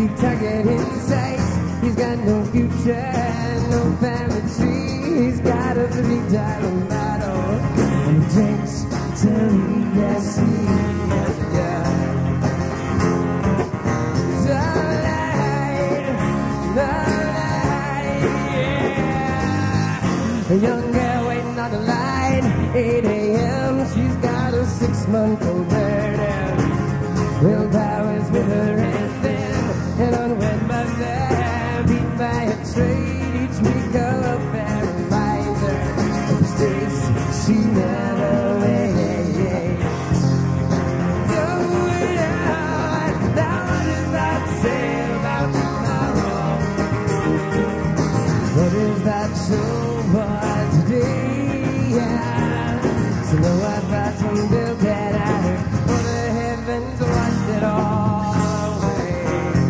target in sight. He's got no future, no family tree. He's got a $3 bottle and he drinks till he gets sleep. Yeah. A young girl waiting on the line, 8 a.m. She's got a 6-month-old bird and willpower's with her infant. An unwed mother, beat by a trade. Each week a love fair reminds her of the states she never made. Going out, now what does that say about tomorrow? What is that show? But today, yeah. So no, I've got some built that I heard for the heavens washed it all away.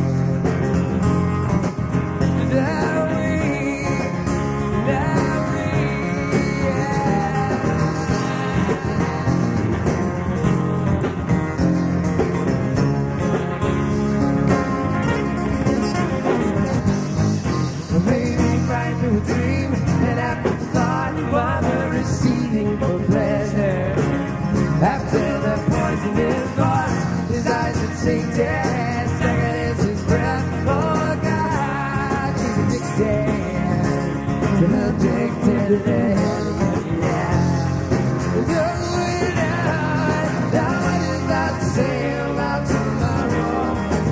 Maybe right through a dream, and after thought, bother receiving for pleasure. After the poison is gone, his eyes are tainted, second is his breath. Oh God, she's addicted, still addicted to the hell, yeah. Going out, now what does that say about tomorrow?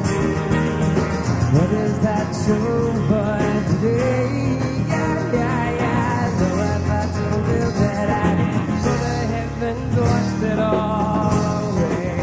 What is that show for today? Washed it all away.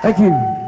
Thank you.